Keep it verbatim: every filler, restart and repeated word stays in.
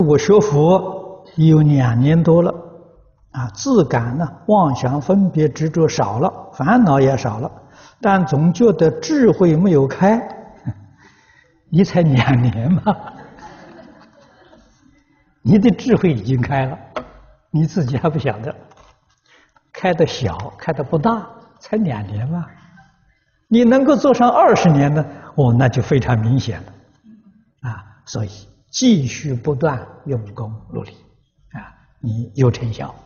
我学佛有两年多了，啊，自感呢妄想分别执着少了，烦恼也少了，但总觉得智慧没有开。你才两年嘛，你的智慧已经开了，你自己还不晓得，开的小，开的不大，才两年嘛。你能够做上二十年呢，哦，那就非常明显了，啊，所以继续不断用功努力，啊，你有成效。